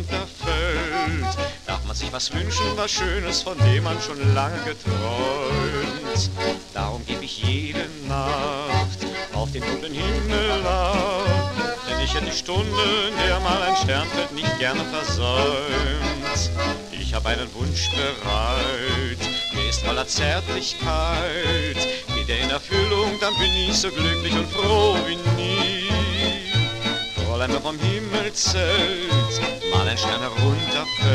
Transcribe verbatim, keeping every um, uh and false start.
runterfällt, darf man sich was wünschen, was Schönes, von dem man schon lange geträumt. Darum geb ich jede Nacht auf den dunklen Himmel ab, denn ich hätte die Stunde, in der mal ein Stern fällt, nicht gerne versäumt. Ich hab einen Wunsch bereit, der ist voller Zärtlichkeit. Geht er in Erfüllung, dann bin ich so glücklich und froh wie nie. Fräulein, wenn vom Himmelzelt mal ein Stern herunterfällt,